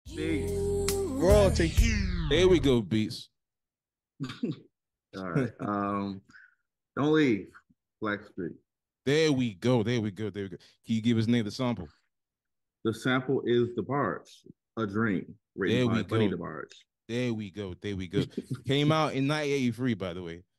Peace. Royalty. There we go, Beats. All right. Don't leave. Blackstreet. There we go. There we go. There we go. Can you give his name the sample? The sample is Debarge, A Dream, written There by we Buddy go. Debarge. There we go. There we go. Came out in 1983, by the way.